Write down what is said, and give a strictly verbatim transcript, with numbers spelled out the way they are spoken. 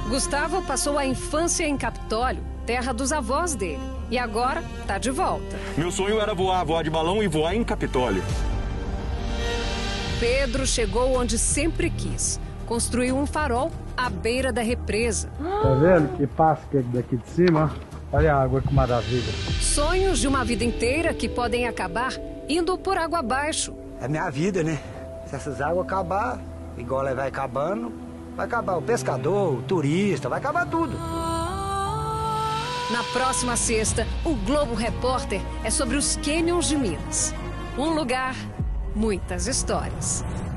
Gustavo passou a infância em Capitólio, terra dos avós dele. E agora tá de volta. Meu sonho era voar, voar de balão e voar em Capitólio. Pedro chegou onde sempre quis. Construiu um farol à beira da represa. Tá vendo que passa daqui de cima? Olha a água, que maravilha. Sonhos de uma vida inteira que podem acabar indo por água abaixo. É minha vida, né? Se essas águas acabar, igual ela vai acabando, vai acabar o pescador, o turista, vai acabar tudo. Na próxima sexta, o Globo Repórter é sobre os cânions de Minas. Um lugar, muitas histórias.